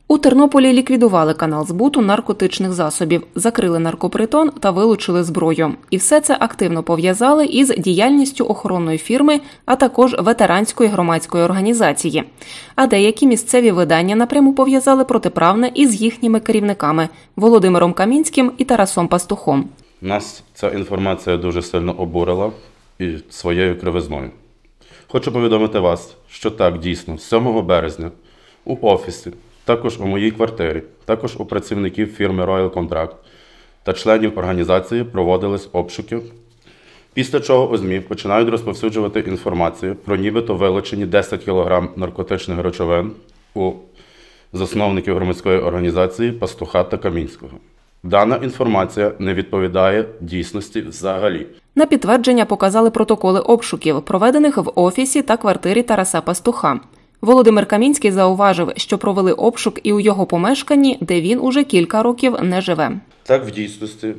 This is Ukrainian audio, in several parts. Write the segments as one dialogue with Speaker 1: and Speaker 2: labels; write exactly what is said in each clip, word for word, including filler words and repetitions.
Speaker 1: У Тернополі ліквідували канал збуту наркотичних засобів, закрили наркопритон та вилучили зброю. І все це активно пов'язали із діяльністю охоронної фірми, а також ветеранської громадської організації. А деякі місцеві видання напряму пов'язали протиправне із їхніми керівниками – Володимиром Камінським і Тарасом Пастухом.
Speaker 2: Нас ця інформація дуже сильно обурила і своєю кривизною. Хочу повідомити вас, що так, дійсно, сьомого березня у офісі, також у моїй квартирі, також у працівників фірми Royal Contract та членів організації проводились обшуки, після чого у ЗМІ починають розповсюджувати інформацію про нібито вилучені десять кілограм наркотичних речовин у засновників громадської організації Пастуха та Камінського. Дана інформація не відповідає дійсності взагалі.
Speaker 1: На підтвердження показали протоколи обшуків, проведених в офісі та квартирі Тараса Пастуха. Володимир Камінський зауважив, що провели обшук і у його помешканні, де він уже кілька років не живе.
Speaker 2: Так, в дійсності,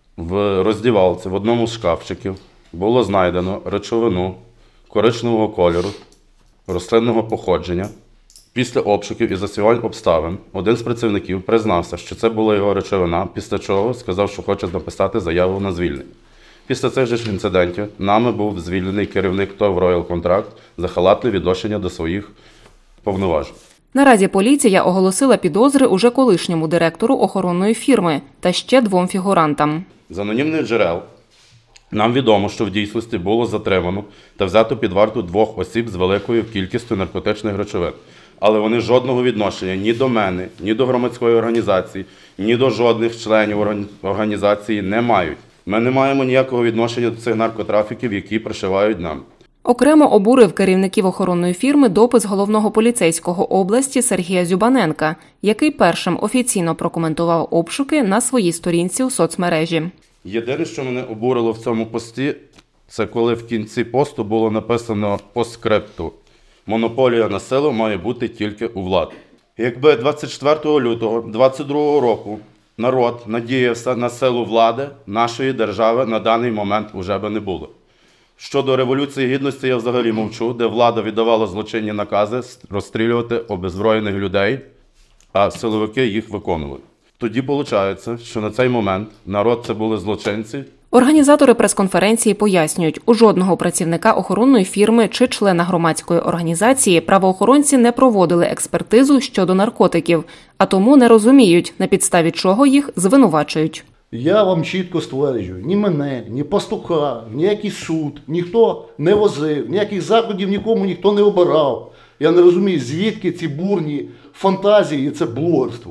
Speaker 2: в роздівалці, в одному з шкафчиків було знайдено речовину коричневого кольору, рослинного походження. Після обшуків і засівань обставин один з працівників признався, що це була його речовина, після чого сказав, що хоче написати заяву на звільнення. Після цих же ж інцидентів нами був звільнений керівник ТОВ Royal Contract за халатне відношення до своїх повноважень.
Speaker 1: Наразі поліція оголосила підозри уже колишньому директору охоронної фірми та ще двом фігурантам.
Speaker 2: З анонімних джерел нам відомо, що в дійсності було затримано та взято під варту двох осіб з великою кількістю наркотичних речовин. Але вони жодного відношення ні до мене, ні до громадської організації, ні до жодних членів організації не мають. Ми не маємо ніякого відношення до цих наркотрафіків, які пришивають нам.
Speaker 1: Окремо обурив керівників охоронної фірми допис головного поліцейського області Сергія Зюбаненка, який першим офіційно прокоментував обшуки на своїй сторінці у соцмережі.
Speaker 2: Єдине, що мене обурило в цьому пості, це коли в кінці посту було написано по скрипту: монополія на силу має бути тільки у влади. Якби двадцять четвертого лютого двадцять другого року народ надіявся на силу влади, нашої держави на даний момент вже би не було. Щодо Революції Гідності я взагалі мовчу, де влада віддавала злочинні накази розстрілювати обеззброєних людей, а силовики їх виконували. Тоді виходить, що на цей момент народ – це були злочинці.
Speaker 1: Організатори прес-конференції пояснюють, у жодного працівника охоронної фірми чи члена громадської організації правоохоронці не проводили експертизу щодо наркотиків, а тому не розуміють, на підставі чого їх звинувачують.
Speaker 3: Я вам чітко стверджую, ні мене, ні Пастуха, ніякий суд, ніхто не возив, ніяких заходів нікому ніхто не обирав. Я не розумію, звідки ці бурні фантазії і це блогерство.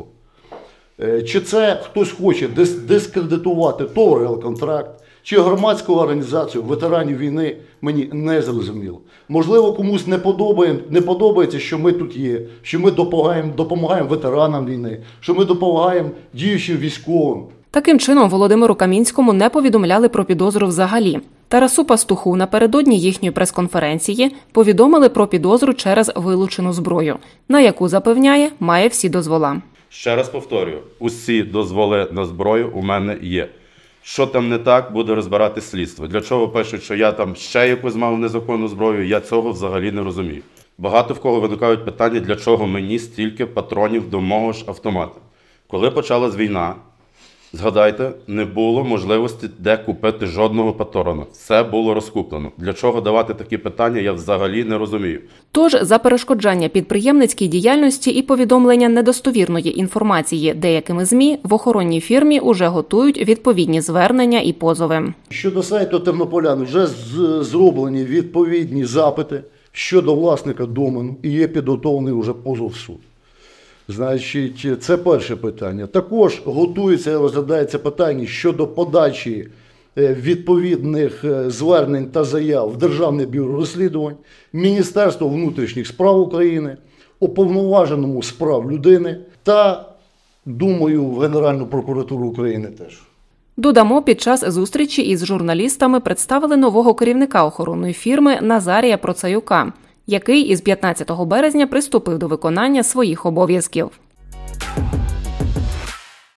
Speaker 3: Чи це хтось хоче дискредитувати ТОВ Royal Contract, чи громадську організацію ветеранів війни, мені не зрозуміло. Можливо, комусь не подобається, не подобається, що ми тут є, що ми допомагаємо, допомагаємо ветеранам війни, що ми допомагаємо діючим військовим.
Speaker 1: Таким чином, Володимиру Камінському не повідомляли про підозру взагалі. Тарасу Пастуху напередодні їхньої прес-конференції повідомили про підозру через вилучену зброю, на яку, запевняє, має всі дозвола.
Speaker 2: Ще раз повторюю, усі дозволи на зброю у мене є. Що там не так, буде розбирати слідство. Для чого пишуть, що я там ще якусь мав незаконну зброю, я цього взагалі не розумію. Багато в кого виникають питання, для чого мені стільки патронів до мого ж автомата. Коли почалась війна, згадайте, не було можливості де купити жодного патрона. Все було розкуплено. Для чого давати такі питання, я взагалі не розумію.
Speaker 1: Тож за перешкоджання підприємницькій діяльності і повідомлення недостовірної інформації деякими ЗМІ в охоронній фірмі уже готують відповідні звернення і позови.
Speaker 3: Щодо сайту Тернополян вже зроблені відповідні запити щодо власника домену і є підготовлений вже позов в суд. Значить, це перше питання. Також готується і розглядається питання щодо подачі відповідних звернень та заяв в Державне бюро розслідувань, Міністерство внутрішніх справ України, Уповноваженому з прав людини та, думаю, в Генеральну прокуратуру України теж.
Speaker 1: Додамо, під час зустрічі із журналістами представили нового керівника охоронної фірми Назарія Процаюка, який із п'ятнадцятого березня приступив до виконання своїх обов'язків.